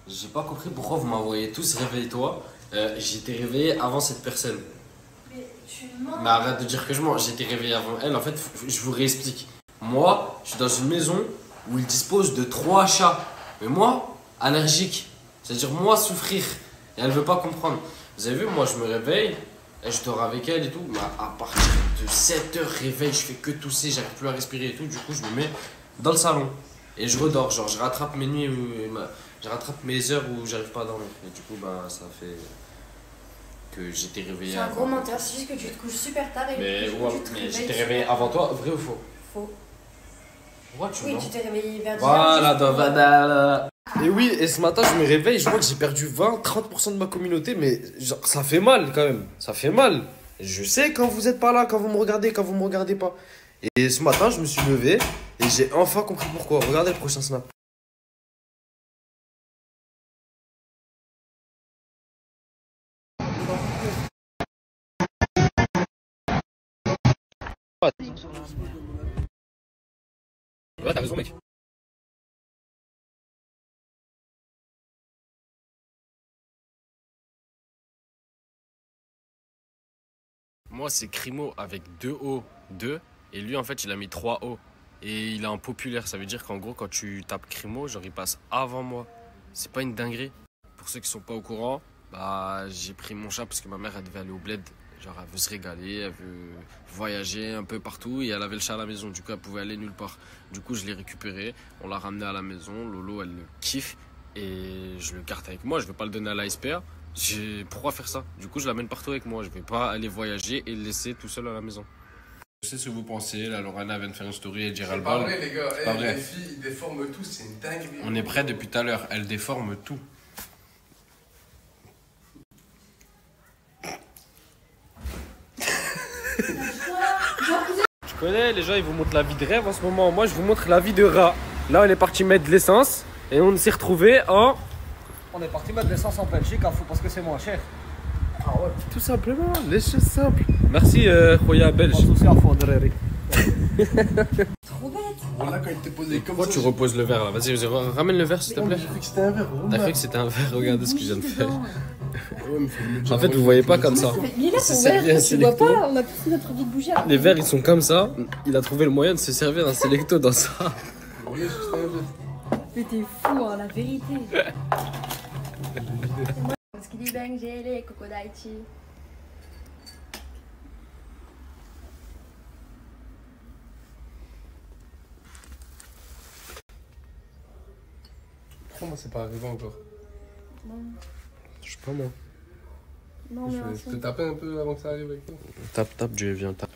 J'ai pas compris pourquoi vous m'envoyez tous réveille-toi. J'ai été réveillé avant cette personne. Mais tu mens. Mais arrête de dire que je mens, j'ai été réveillé avant elle. En fait, je vous réexplique. Moi, je suis dans une maison où il dispose de 3 chats. Mais moi, allergique. C'est-à-dire moi, souffrir. Et elle veut pas comprendre. Vous avez vu, moi, je me réveille. Et je dors avec elle et tout. Mais à partir de 7h, réveil, je fais que tousser, j'arrive plus à respirer et tout. Du coup, je me mets dans le salon. Et je redors. Genre, je rattrape mes nuits, je rattrape mes heures où j'arrive pas à dormir. Et du coup, bah, ça fait que j'étais réveillé C'est un avant. gros menteur, c'est juste que tu te couches super tard et Mais, du coup, ouais, tu te mais réveilles j'étais super réveillé tard. avant toi, vrai ou faux? Faux. Ouais, tu Oui, mens. tu t'es réveillé vers 10h. Voilà, dans. Et oui, et ce matin, je me réveille, je vois que j'ai perdu 20-30% de ma communauté, mais genre, ça fait mal quand même. Ça fait mal. Je sais quand vous êtes pas là, quand vous me regardez, quand vous me regardez pas. Et ce matin, je me suis levé et j'ai enfin compris pourquoi. Regardez le prochain snap. Ouais, t'as raison, mec. Moi, c'est Crimo avec 2 O, 2. Et lui, en fait, il a mis 3 O. Et il est en populaire. Ça veut dire qu'en gros, quand tu tapes Crimo, genre, il passe avant moi. C'est pas une dinguerie. Pour ceux qui sont pas au courant, bah, j'ai pris mon chat parce que ma mère, elle devait aller au bled. Genre, elle veut se régaler, elle veut voyager un peu partout. Et elle avait le chat à la maison. Du coup, elle pouvait aller nulle part. Du coup, je l'ai récupéré. On l'a ramené à la maison. Lolo, elle le kiffe. Et je le garde avec moi. Je vais pas le donner à la SPA. Pourquoi faire ça? Du coup, je l'amène partout avec moi. Je vais pas aller voyager et le laisser tout seul à la maison. Je sais ce que vous pensez. La Lorena vient de faire une story et dire C'est pas vrai, les gars. Pas vrai. Les filles, ils déforment tout, c'est une dinguerie. On est prêt depuis tout à l'heure. Elle déforme tout. Je connais, les gens ils vous montrent la vie de rêve en ce moment. Moi je vous montre la vie de rat. Là on est parti mettre de l'essence et on s'est retrouvé en. On est parti mettre l'essence en Belgique à fou parce que c'est moins cher. Ah ouais. Tout simplement, les choses simples. Merci Khoya Belge. Pas de souci à fond, Dereri. Trop bête. Voilà, quand il t'est posé comme Pourquoi ça. tu reposes le verre là? Vas-y, ramène le verre s'il te plaît. J'ai cru que c'était un verre. T'as cru que c'était un verre? Regarde ce que je viens de faire. Ouais, mais faut le dire. En fait, vous voyez pas comme ça. Mais il est là C'est ton servi un verre, tu vois Selecto. pas, on a plus notre vie de bouger. Les verres ils sont comme ça. Il a trouvé le moyen de se servir d'un Selecto dans ça. Ouais, juste un verre. Mais t'es fou, hein, la vérité. Parce qu'il dit bang, j'ai les Coco Daichi. Pourquoi moi c'est pas arrivé encore? Non, Je sais pas moi. non, mais Je peux taper un peu avant que ça arrive avec toi? Tape, Dieu vient tape.